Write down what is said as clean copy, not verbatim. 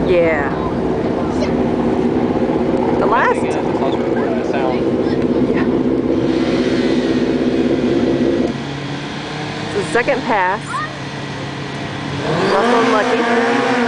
Yeah. The last. Yeah, it's also recording the sound. Yeah. It's the second pass. Russell and Lucky.